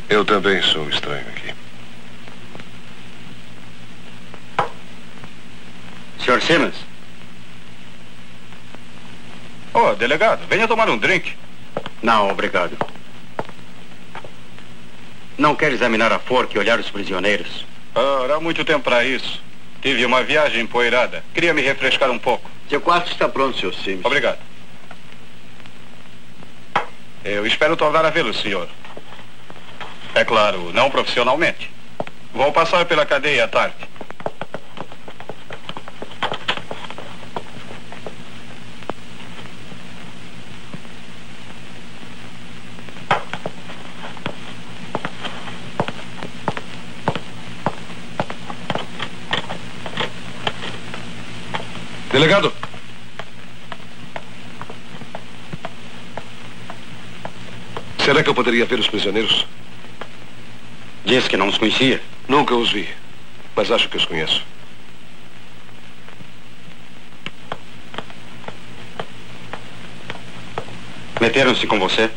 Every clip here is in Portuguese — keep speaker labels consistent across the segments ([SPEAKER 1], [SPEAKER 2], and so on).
[SPEAKER 1] Eu também sou estranho aqui.
[SPEAKER 2] Sr. Simmons.
[SPEAKER 3] Oh, delegado, venha tomar um drink.
[SPEAKER 2] Não, obrigado. Não quer examinar a forca e olhar os prisioneiros?
[SPEAKER 3] Ora, há muito tempo para isso. Tive uma viagem empoeirada. Queria me refrescar um pouco.
[SPEAKER 2] Seu quarto está pronto, Sr. Simmons.
[SPEAKER 3] Obrigado. Eu espero tornar a vê-lo, senhor. É claro, não profissionalmente. Vou passar pela cadeia à tarde.
[SPEAKER 1] Delegado! Será que eu poderia ver os prisioneiros?
[SPEAKER 2] Disse que não os conhecia?
[SPEAKER 1] Nunca os vi, mas acho que os conheço.
[SPEAKER 2] Meteram-se com você?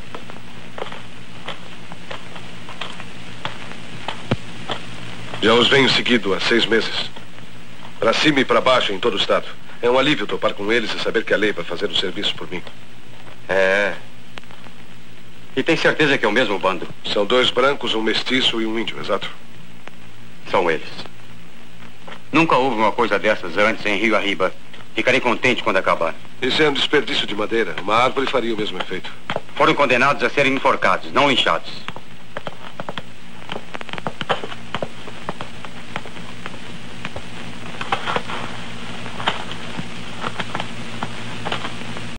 [SPEAKER 1] Já os venho seguindo há 6 meses. Para cima e para baixo em todo o estado. É um alívio topar com eles e saber que a lei vai fazer o serviço por mim.
[SPEAKER 2] É. E tem certeza que é o mesmo bando?
[SPEAKER 1] São 2 brancos, um mestiço e um índio, exato.
[SPEAKER 2] São eles. Nunca houve uma coisa dessas antes em Rio Arriba. Ficarei contente quando acabar.
[SPEAKER 1] Isso é um desperdício de madeira. Uma árvore faria o mesmo efeito.
[SPEAKER 2] Foram condenados a serem enforcados, não linchados.